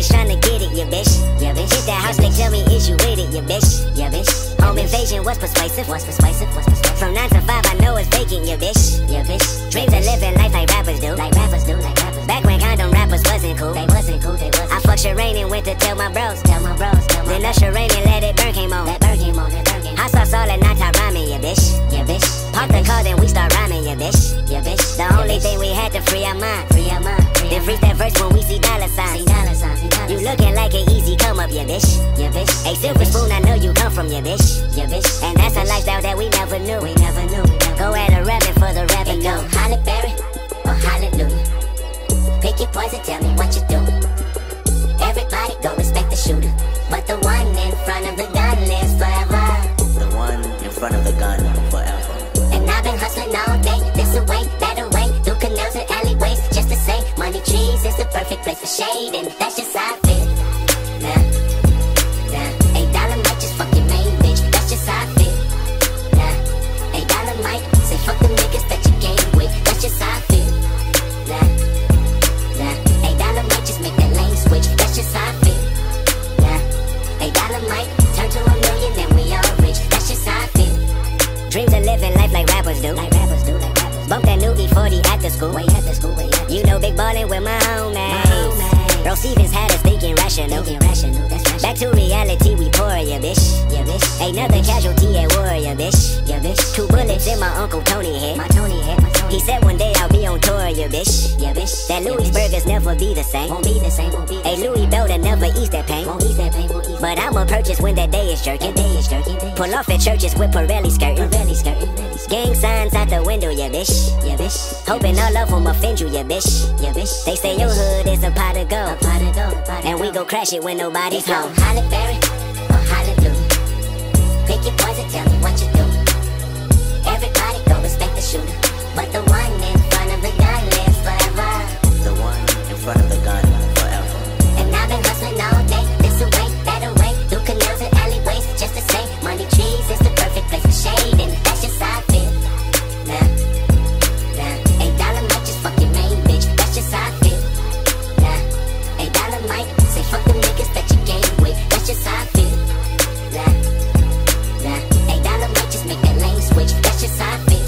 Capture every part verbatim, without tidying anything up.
niggas tryna get it, you bitch. Yeah, bitch. Hit that house, they tell me, is you with it, you bitch. Yeah, bitch. Home invasion was persuasive. Was persuasive. Was persuasive. From nine to five, I know it's vacant, you bitch. Yeah, bitch. Dreams of living life like rappers do. Like rappers do. Like rappers. Back when condom rappers wasn't cool. They wasn't cool. They wasn't. I fucked Sherane in winter, tell my bros. Tell my bros. Tell my then Usher Rain and Let It Burn came on. That burn came on. That burn came on. Hot sauce all at night, top rhyming, you bitch. Yeah, bitch. Park the car, then we start rhyming, you bitch. Yeah, bitch. The only thing we had to free our mind. Free our mind. Then freeze that verse when we see dollar signs. See dollar signs. See dollar signs. You looking like an easy come up, yeah, bitch. Yeah, bitch. Hey, silver spoon, I know you come from, yeah, bitch. Yeah, bitch. And that's a lifestyle that we never knew. We never knew. We never go at a rabbit for the revenue. Go Holly Berry or hallelujah. Pick your poison, tell me what you do. Everybody go respect the shooter, but the one in front of the gun lives forever. The one in front of the gun forever. And I've been hustling all day, this away, that away, through canals and alleyways, just to say, money trees is the perfect place for shade, and that's just how I feel. Nah, nah, eight dollar might just fuck your main bitch, that's just how I feel. Nah, eight dollar might say fuck the niggas that you game with, that's just how I feel. Nah, nah, eight dollar might just make that lane switch, that's just how I feel. Nah, eight dollar might turn to a million and we all rich, that's just how I feel. Dreams of living life like rappers do. Like rappers do, like rappers. Bump that new E forty after school. Way after school, way after. You know, big ballin' with my homies. Bro Stevens had us thinking rational. Thinking rational, that's rational. Back to reality, we pour, yeah, bitch. Yeah, bitch. Ain't nothing casualty at war, yeah, bitch. Yeah, bitch. Two bullets in my Uncle Tony head. My Tony head, my Tony. He said one day I'll be on tour, yeah, bitch. Yeah, bitch. That Louis burgers never be the same. Won't be the same, won't be the same. Hey, Louis Belder never ease that pain. Won't ease that pain, won't ease. But I'ma purchase when that day is jerking. That day is jerking. Pull off at churches with Pirelli skirting. Pirelli skirting. Gang signs out the window, yeah, bitch. Yeah, bitch. Hoping all of them offend you, yeah, bitch. Yeah, bitch. They say your hood is a pot of gold. A pot of gold. A pot of and we gon' crash it when nobody's home. Holly Berry or hallelujah. Pick your poison, tell me what you do. Everybody go respect the shooter, but the one in front of the gun lives forever. The one in front of the gun forever. And I've been hustling all day, this away, that away, through canals and alleyways, just to say, money trees is the perfect place for shade, and that's just how I feel. Nah, nah, eight dollar might just fuck your main bitch, that's just how I feel. Nah, eight dollar might say fuck the niggas that you game with, that's just how I feel. Nah, nah, eight dollar might just make that lane switch, that's just how I feel.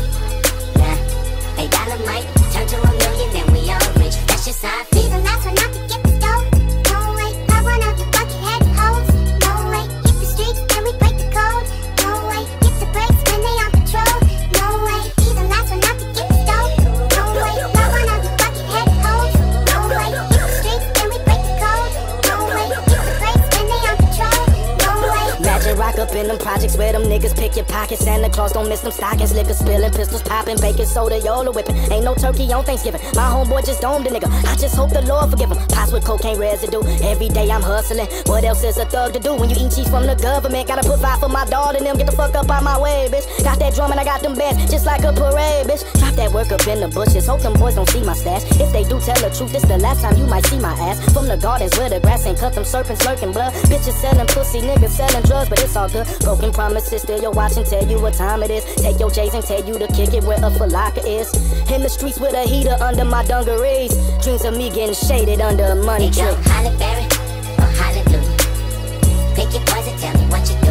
Nah, eight dollar might turn to a million and we all rich, that's just how I feel. Be the last one not to get the dough. No way, I run out your bucket-head hoes. No way, hit the streets and we break the code. No way, get the brakes when they on patrol. No way, be the last one not to get the dough. No way, I run out your bucket-head hoes. No way, hit the streets and we break the code. No way, get the brakes when they on patrol. No way. Magic rock up in them projects where them niggas pick your pockets. Santa Claus don't miss them stockings. Liquor spilling, pistols popping, baking soda, Yola whipping. Ain't no turkey on Thanksgiving. My homeboy just domed a nigga. I just hope the Lord forgive him. Pots with cocaine residue. Every day I'm hustling. What else is a thug to do when you eat cheese from the government? Gotta put five for my daughter and them. Get the fuck up out my way, bitch. Got that drum and I got them bands just like a parade, bitch. Drop that work up in the bushes. Hope them boys don't see my stash. If they do, tell the truth. This the last time you might see my ass. From the gardens where the grass ain't cut, them serpents lurking blood. Bitches selling pussy, niggas selling drugs, but it's all good. Broken promises, still your watch and tell you what time it is. Take your J's and tell you to kick it where a falaka is. In the streets with a heater under my dungarees. Dreams of me getting shaded under a money tree. Hey, Holly Berry or hallelujah. Pick your poison, tell me what you do.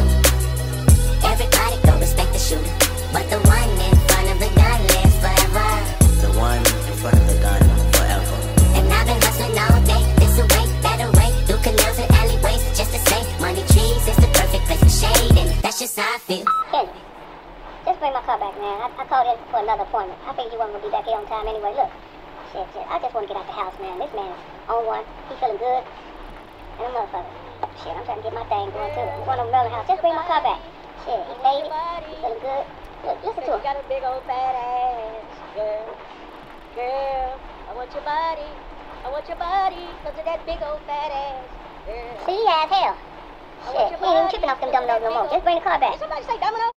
Everybody go respect the shooter, but the one in front of the gun lives forever. The one in front of the gun forever. And I've been hustling all day, this away, that away, through canals and alleyways, just to say, money trees is the perfect place for shade, and that's just how I feel. Kendrick, just bring my car back, man. I, I called in for another appointment. I figured you weren't gonna be back here on time anyway. Look, shit, shit. I just want to get out the house, man. This man is on one. He feeling good. And a motherfucker. Shit, I'm trying to get my thing going too. I'm going to Maryland house. Just bring my car back. Shit, he made it. He feeling good. Look, listen to him. You got a big old fat ass, girl. Girl, I want your body. I want your body because of that big old fat ass, girl. See, he has hell. Shit, he ain't even tripping off them dominoes no more. Just bring the car back. Did somebody say domino?